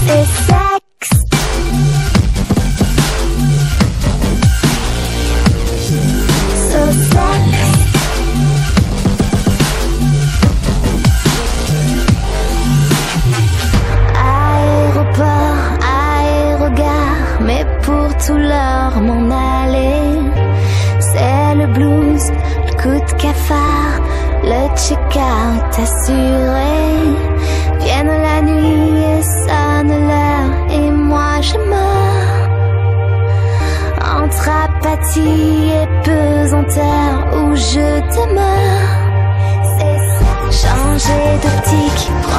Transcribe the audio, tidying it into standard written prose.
c'est sexe. So sexe. Aéroport, aérogare, mais pour tout l'heure m'en aller. C'est le blues, le coup de cafard, le check-out assuré. Vienne la nuit et sonne l'heure, et moi je meurs entre apathie et pesanteur où je demeure. C'est ça. Changer d'optique,